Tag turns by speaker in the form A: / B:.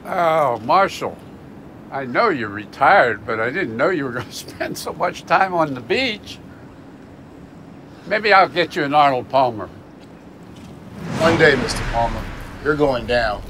A: Oh, Marshall, I know you're retired, but I didn't know you were going to spend so much time on the beach. Maybe I'll get you an Arnold Palmer.
B: One day, Mr. Palmer, you're going down.